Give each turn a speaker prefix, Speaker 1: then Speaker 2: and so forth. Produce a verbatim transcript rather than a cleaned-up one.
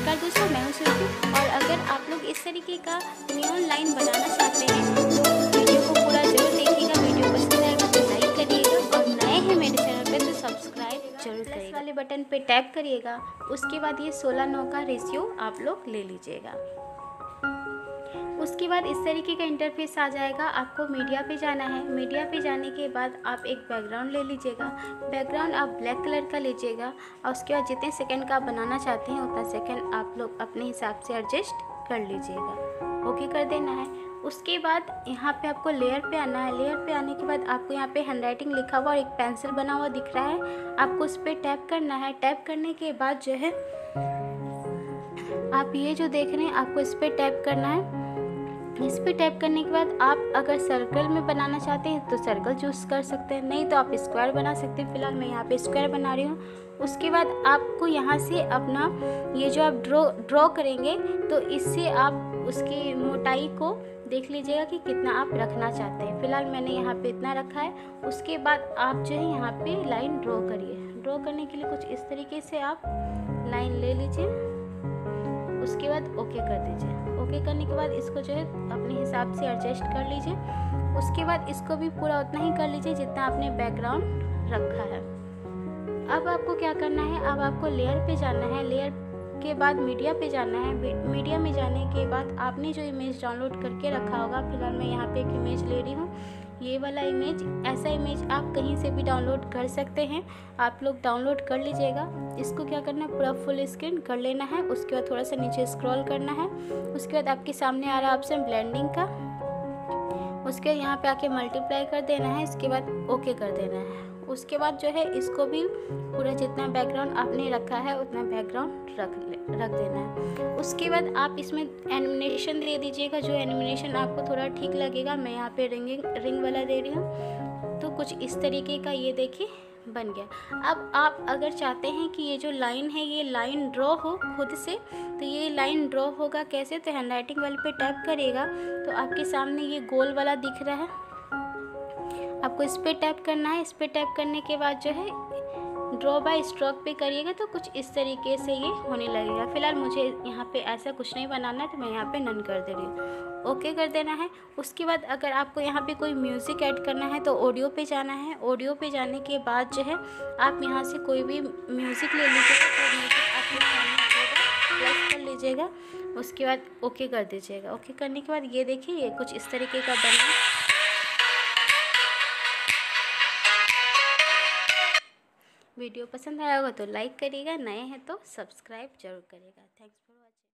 Speaker 1: नमस्कार दोस्तों, मैं हूं सुरभि। और अगर आप लोग इस तरीके का नियॉन लाइन बनाना चाहते हैं तो वीडियो को पूरा जरूर देखिएगा। वीडियो पसंद आएगा तो लाइक करिएगा और नए हैं मेरे चैनल पे तो सब्सक्राइब जरूर करिएगा। प्लस वाले बटन पे टैप करिएगा। उसके बाद ये सोलह नौ का रेशियो आप लोग ले लीजिएगा। उसके बाद इस तरीके का इंटरफेस आ जाएगा। आपको मीडिया पे जाना है। मीडिया पे जाने के बाद आप एक बैकग्राउंड ले लीजिएगा। बैकग्राउंड आप ब्लैक कलर का लीजिएगा और उसके बाद जितने सेकंड का आप बनाना चाहते हैं उतना सेकंड आप लोग अपने हिसाब से एडजस्ट कर लीजिएगा। ओके कर देना है। उसके बाद यहाँ पे आपको लेयर पे आना है। लेयर पे आने के बाद आपको यहाँ पे हैंडराइटिंग लिखा हुआ और एक पेंसिल बना हुआ दिख रहा है, आपको उस पर टैप करना है। टैप करने के बाद जो है आप ये जो देख रहे हैं आपको इस पर टैप करना है। इस पे टैप करने के बाद आप अगर सर्कल में बनाना चाहते हैं तो सर्कल चूज़ कर सकते हैं, नहीं तो आप स्क्वायर बना सकते हैं। फिलहाल मैं यहाँ पे स्क्वायर बना रही हूँ। उसके बाद आपको यहाँ से अपना ये जो आप ड्रॉ ड्रॉ करेंगे तो इससे आप उसकी मोटाई को देख लीजिएगा कि कितना आप रखना चाहते हैं। फिलहाल मैंने यहाँ पे इतना रखा है। उसके बाद आप जो है यहाँ पे लाइन ड्रॉ करिए। ड्रॉ करने के लिए कुछ इस तरीके से आप लाइन ले लीजिए। उसके बाद ओके कर दीजिए। ओके करने के बाद इसको जो है अपने हिसाब से एडजस्ट कर लीजिए। उसके बाद इसको भी पूरा उतना ही कर लीजिए जितना आपने बैकग्राउंड रखा है। अब आपको क्या करना है, अब आपको लेयर पे जाना है। लेयर के बाद मीडिया पे जाना है। मीडिया में जाने के बाद आपने जो इमेज डाउनलोड करके रखा होगा, फिलहाल मैं यहाँ पे एक इमेज ले रही हूँ, ये वाला इमेज। ऐसा इमेज आप कहीं से भी डाउनलोड कर सकते हैं। आप लोग डाउनलोड कर लीजिएगा। इसको क्या करना है, पूरा फुल स्क्रीन कर लेना है। उसके बाद थोड़ा सा नीचे स्क्रॉल करना है। उसके बाद आपके सामने आ रहा है ऑप्शन ब्लेंडिंग का। उसके बाद यहाँ पे आके मल्टीप्लाई कर देना है। इसके बाद ओके कर देना है। उसके बाद जो है इसको भी पूरा जितना बैकग्राउंड आपने रखा है उतना बैकग्राउंड रख रख देना है। उसके बाद आप इसमें एनिमेशन दे दीजिएगा, जो एनिमेशन आपको थोड़ा ठीक लगेगा। मैं यहाँ पे रिंगिंग रिंग वाला दे रही हूँ। तो कुछ इस तरीके का ये देखिए बन गया। अब आप अगर चाहते हैं कि ये जो लाइन है ये लाइन ड्रॉ हो खुद से, तो ये लाइन ड्रॉ होगा कैसे, तो हैंडराइटिंग वाले पे टैप करिएगा तो आपके सामने ये गोल वाला दिख रहा है, आपको इस पर टैप करना है। इस पर टैप करने के बाद जो है ड्रॉ बाय स्ट्रोक पे करिएगा तो कुछ इस तरीके से ये होने लगेगा। फिलहाल मुझे यहाँ पे ऐसा कुछ नहीं बनाना है तो मैं यहाँ पे नन कर दे रही हूँ। ओके कर देना है। उसके बाद अगर आपको यहाँ पे कोई म्यूज़िक ऐड करना है तो ऑडियो पे जाना है। ऑडियो पे जाने के बाद जो है आप यहाँ से कोई भी म्यूज़िक ले लीजिएगा। तो म्यूज़िक आपके सामने होगा, प्लस कर लीजिएगा। उसके बाद ओके कर दीजिएगा। ओके करने के बाद ये देखिए ये कुछ इस तरीके का बना। वीडियो पसंद आया होगा तो लाइक करिएगा, नए हैं तो सब्सक्राइब जरूर करिएगा। Thanks for watching.